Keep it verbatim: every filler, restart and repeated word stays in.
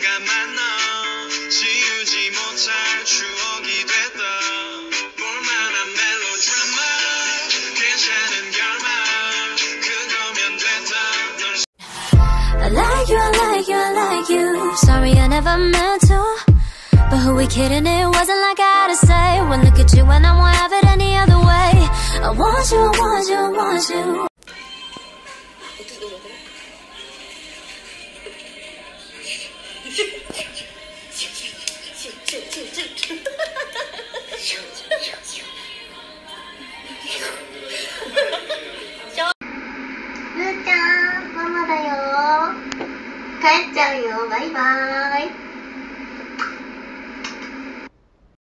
만나 지우지 못할 추억이 됐다 볼만한 멜로드라마 괜찮은 결말 그거면 됐다 널 I like you, I like you, I like you Sorry I never meant to But who we kidding, it wasn't like I had to say When look at you and I won't have it any other way I want you, I want you, I want youルーちゃん、ママだよ。帰っちゃうよ。バイバーイ。